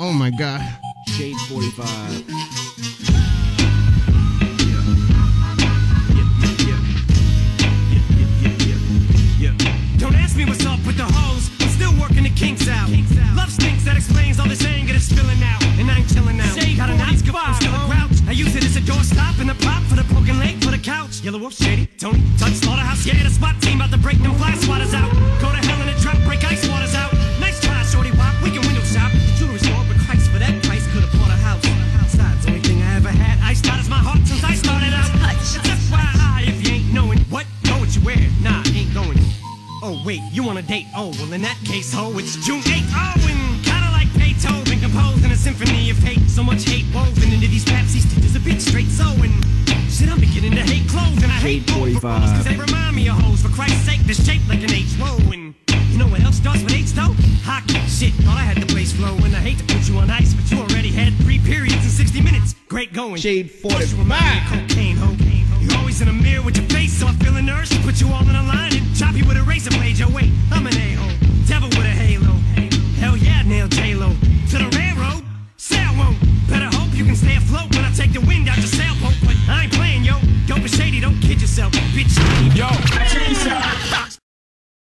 Oh my God. Shade 45. Don't ask me what's up with the hoes. I'm still working the kinks out. Love stinks, that explains all this anger that's spilling out. And I ain't chillin' out. Got a knots, I'm still a grouch. I use it as a doorstop and a prop for the broken leg for the couch. Yelawolf, Shady, Tony, touch Slaughterhouse. Yeah, the spot team about to break them flyswatters out. Go to hell in a drop, break ice waters out. Nice try, shorty wop. We can window shop. Jewelry store, but Christ for that price could have bought a house. Besides, only thing I ever had. Ice hot as my heart since I started out. It's F.Y.I. if you ain't knowing what. Go what you wear. Nah, ain't going. Oh wait, you want a date? Oh well, in that case, ho, it's June 8th. Oh, and kinda like Beethoven composing a symphony of hate. So much hate woven into these raps, these stitches a bit straight. So and shit, I'm beginning to hate clothes and I hate both cause they remind me of hoes. For Christ's sake, they're shaped like an H. Whoa, and you know what else starts with H though? Hockey. Shit, thought I had the place flow, and I hate to put you on ice, but you already had 3 periods in 60 minutes. Great going. Shade 45. You remind me of cocaine, ho. You're always in a mirror with your face, so I feel an urge to put you all in a line and chop you with a razor blade. Yo, wait, I'm an A.